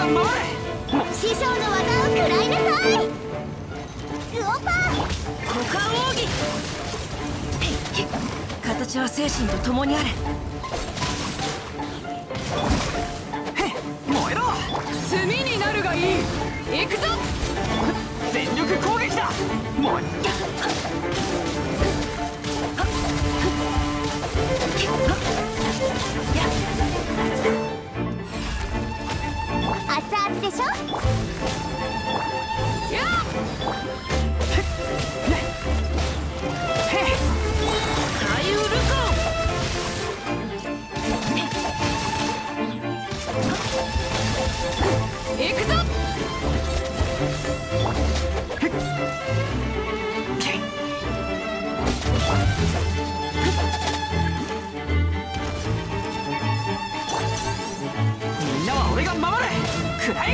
守れ。 師匠の技を食らいなさい。ウオパー股間奥義。形は精神と共にある。 燃えろ。 炭になるがいい。行くぞ。 全力攻撃だ。燃え熱々でしょ。 やっ左右ルコン。行くぞ。 みんなは俺が守れ。くらえ。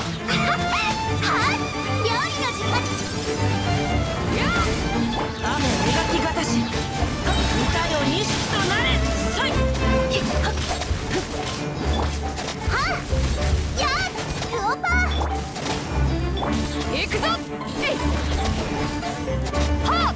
料理の時間。 雨描きがたし。歌よ錦となれ。そい。 やっウオパー行くぞ。はっ。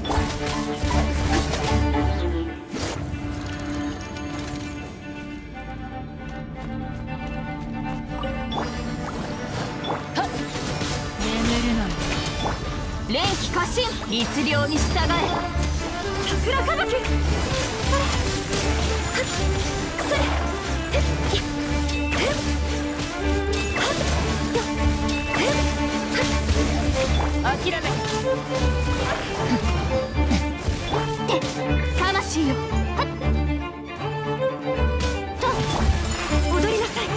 眠るな。連気過信。律令に従え。桜吹雪。それ。諦め。魂よ。と踊りなさい。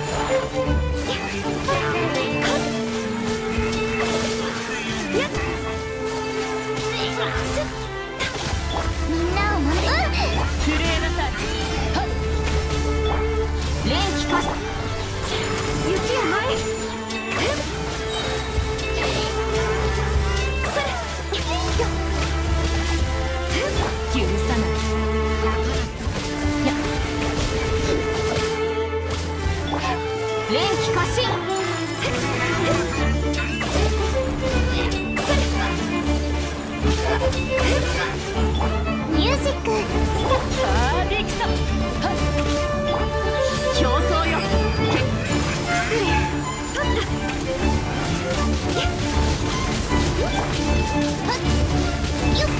みんなを守る。 震えなさい。連気化し。雪や舞。許さない。連気過信。 ミュージックストップ。 パーフェクト。競争よ。失礼。取った。 よっ。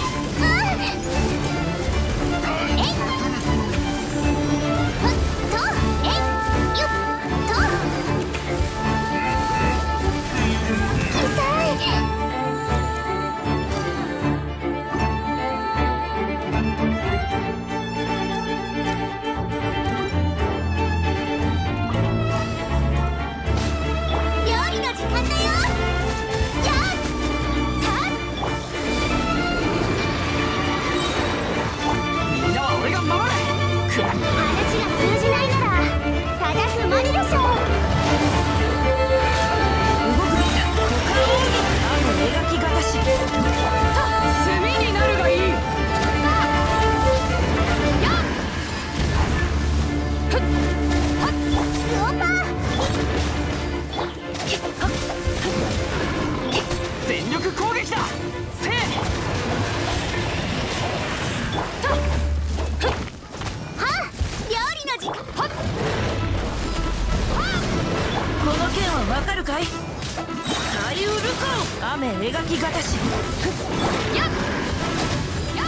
わかるかい？左右ルコン雨描きがたし。やっや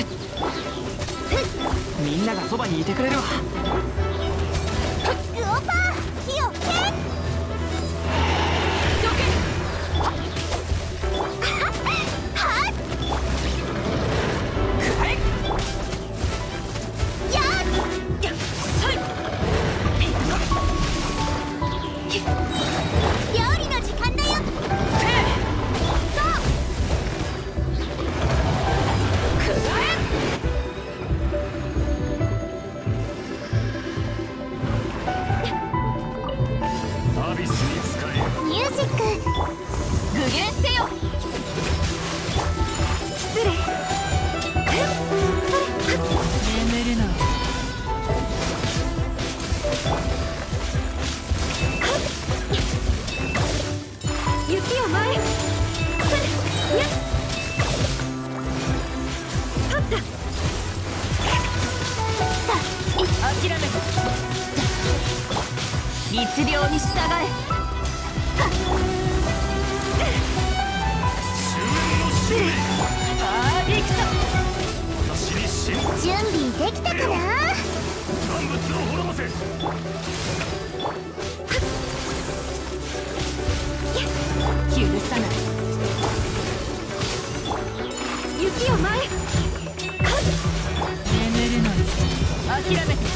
っ。 みんながそばにいてくれるわ。 グオパー火を消え。 どけ。 はっ。 くらえ。 やっ。 やっそい。 料理の時間だよ。 せい。 そうくらえ。 アビスに使え。 ミュージック。 具現せよ。 失礼。 眠るな。 律令に従え。パーフェクト。 私に信準備できたかな。 万物を滅ぼせ。 許さない。雪を前へ。眠るのに諦めて。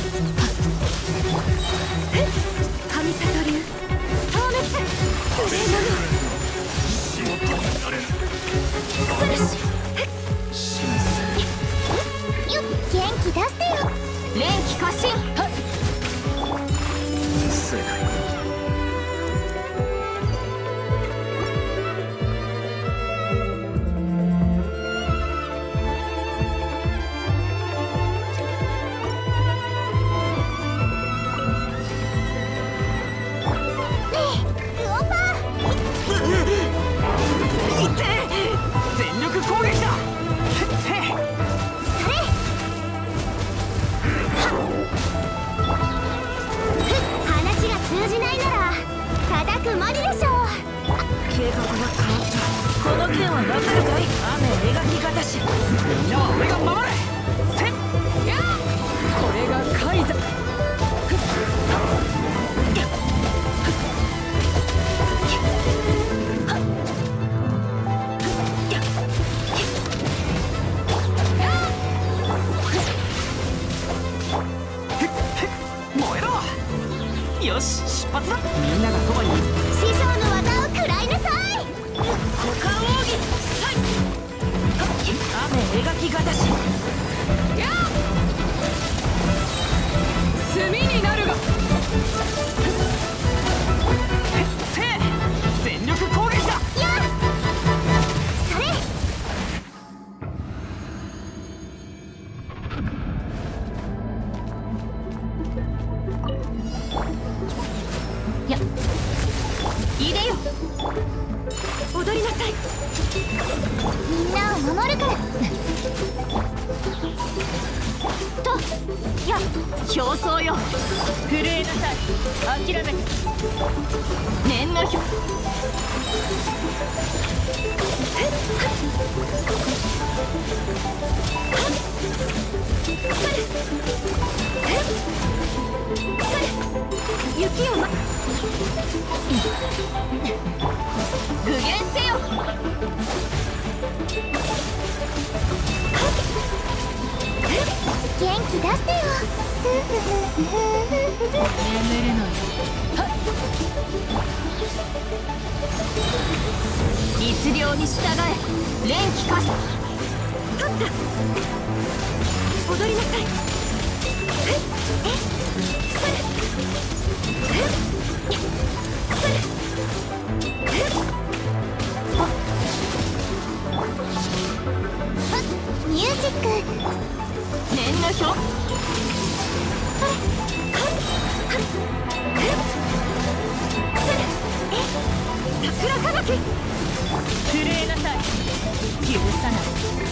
神里流消滅。無礼者。 仕事になれぬ。 それしよっ、元気出してよ。 連気過信。 正解。 全力攻撃だ。それ話が通じないなら叩くまででしょう。 計画が変わった。この件はわかるかい。雨描き方し。 みんなは俺が守れ。せっこれがカイザ。 燃えろ。よし出発だ。みんながそばに。 師匠の技を食らいなさい。 股間奥義さい。雨描き方し。炭になるが。 せい全力攻撃だ。 やっそれやいでよ。踊りなさい。 みんなを守るからと。や競争よ。震えなさい。諦めて。念の表。雪を具現せよ。 元気出してよ。 眠るのよ。律令に従え。連気化。取った。踊りなさい。それミュージック。念の表。 それ桜吹雪。震えなさい。許さない。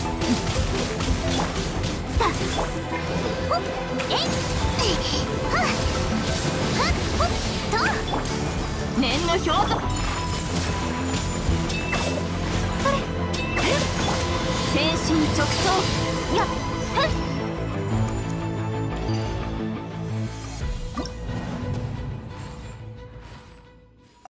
だほっえいはっはっほっと。 念の表ぞ。 それ天心直送。 やっ